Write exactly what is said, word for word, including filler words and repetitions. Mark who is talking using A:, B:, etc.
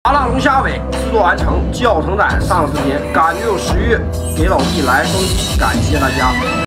A: 麻辣龙虾尾制作完成，教程仔上视频，感觉有食欲，给老弟来双击，感谢大家。